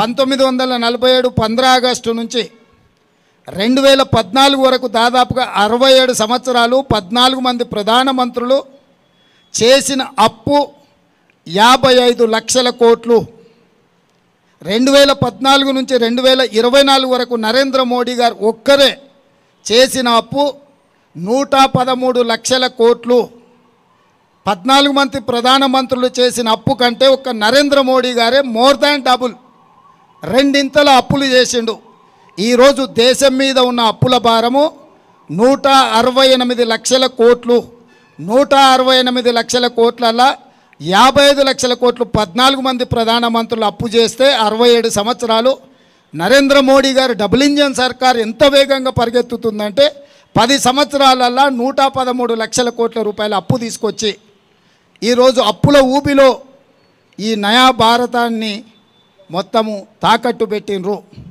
1947 15 August నుంచి 2014 వరకు దాదాపుగా 67 సంవత్సరాలు 14 మంది ప్రధానమంత్రులు చేసిన అప్పు 55 లక్షల కోట్లు. 2014 నుంచి 2024 వరకు నరేంద్ర మోడీ గారు ఒక్కరే చేసిన అప్పు 113 లక్షల కోట్లు. 14 మంది ప్రధానమంత్రులు చేసిన అప్పు కంటే ఒక్క నరేంద్ర మోడీ గారే మోర్ దాన్ డబుల్, రెండింతల అప్పులు చేసిండు. ఈరోజు దేశం మీద ఉన్న అప్పుల భారము 168 లక్షల కోట్లు. 168 లక్షల కోట్లలా 55 లక్షల కోట్లు 14 మంది ప్రధానమంత్రులు అప్పు చేస్తే 67 సంవత్సరాలు నరేంద్ర మోడీ గారు డబుల్ ఇంజన్ సర్కార్ ఎంత వేగంగా పరిగెత్తుతుందంటే 10 సంవత్సరాలల్లా 113 లక్షల కోట్ల రూపాయల అప్పు తీసుకొచ్చి ఈరోజు అప్పుల ఊబిలో ఈ నయా భారతాన్ని మొత్తము తాకట్టు పెట్టినరు.